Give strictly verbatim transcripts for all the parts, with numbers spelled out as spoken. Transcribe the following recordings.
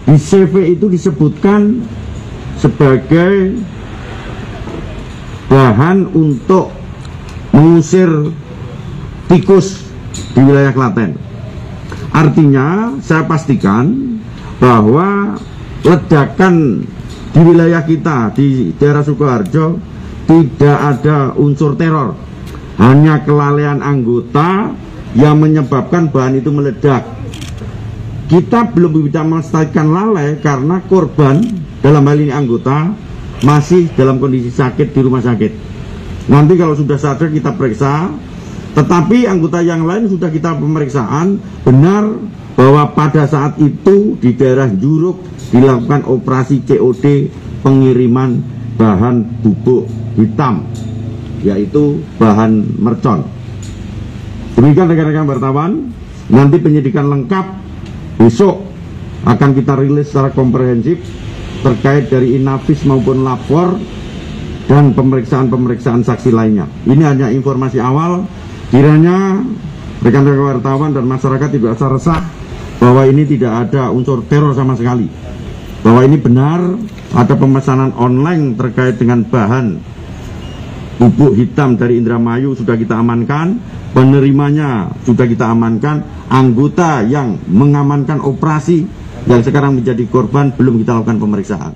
Di C V itu disebutkan sebagai bahan untuk mengusir tikus di wilayah Klaten. Artinya saya pastikan bahwa ledakan di wilayah kita di daerah Sukoharjo tidak ada unsur teror, hanya kelalaian anggota yang menyebabkan bahan itu meledak. Kita belum bisa memastikan lalai karena korban, dalam hal ini anggota, masih dalam kondisi sakit di rumah sakit. Nanti kalau sudah sadar kita periksa, tetapi anggota yang lain sudah kita pemeriksaan, benar bahwa pada saat itu di daerah Juruk dilakukan operasi C O D pengiriman bahan bubuk hitam, yaitu bahan mercon. Demikian rekan-rekan wartawan, nanti penyidikan lengkap besok akan kita rilis secara komprehensif terkait dari Inavis maupun lapor dan pemeriksaan-pemeriksaan saksi lainnya. Ini hanya informasi awal, kiranya rekan-rekan wartawan dan masyarakat tidak usah resah bahwa ini tidak ada unsur teror sama sekali, bahwa ini benar ada pemesanan online terkait dengan bahan bubuk hitam dari Indramayu sudah kita amankan, penerimanya sudah kita amankan, anggota yang mengamankan operasi yang sekarang menjadi korban belum kita lakukan pemeriksaan.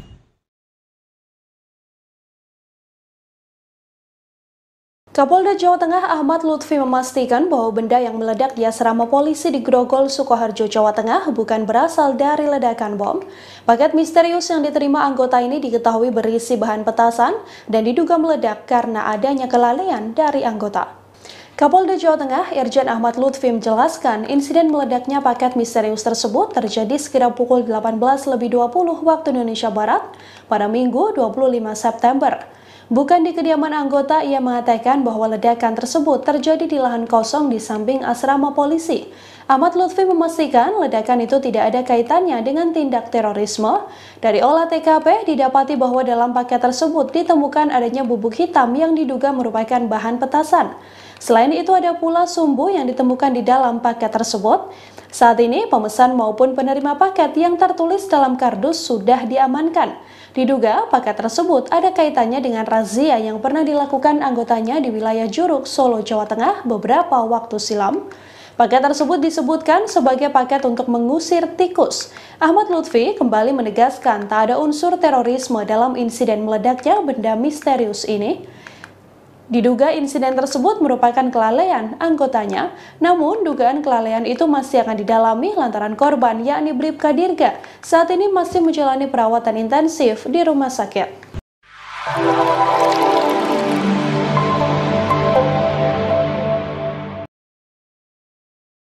Kapolda Jawa Tengah Ahmad Lutfi memastikan bahwa benda yang meledak di asrama polisi di Grogol, Sukoharjo, Jawa Tengah bukan berasal dari ledakan bom. Paket misterius yang diterima anggota ini diketahui berisi bahan petasan dan diduga meledak karena adanya kelalaian dari anggota. Kapolda Jawa Tengah Irjen Ahmad Lutfi menjelaskan insiden meledaknya paket misterius tersebut terjadi sekitar pukul delapan belas lebih dua puluh waktu Indonesia Barat pada Minggu dua puluh lima September. Bukan di kediaman anggota, ia mengatakan bahwa ledakan tersebut terjadi di lahan kosong di samping asrama polisi. Ahmad Lutfi memastikan ledakan itu tidak ada kaitannya dengan tindak terorisme. Dari olah T K P didapati bahwa dalam paket tersebut ditemukan adanya bubuk hitam yang diduga merupakan bahan petasan. Selain itu ada pula sumbu yang ditemukan di dalam paket tersebut. Saat ini pemesan maupun penerima paket yang tertulis dalam kardus sudah diamankan. Diduga paket tersebut ada kaitannya dengan razia yang pernah dilakukan anggotanya di wilayah Juruk, Solo, Jawa Tengah beberapa waktu silam. Paket tersebut disebutkan sebagai paket untuk mengusir tikus. Ahmad Lutfi kembali menegaskan tak ada unsur terorisme dalam insiden meledaknya benda misterius ini. Diduga insiden tersebut merupakan kelalaian anggotanya, namun dugaan kelalaian itu masih akan didalami lantaran korban yakni Bribka Dirga saat ini masih menjalani perawatan intensif di rumah sakit.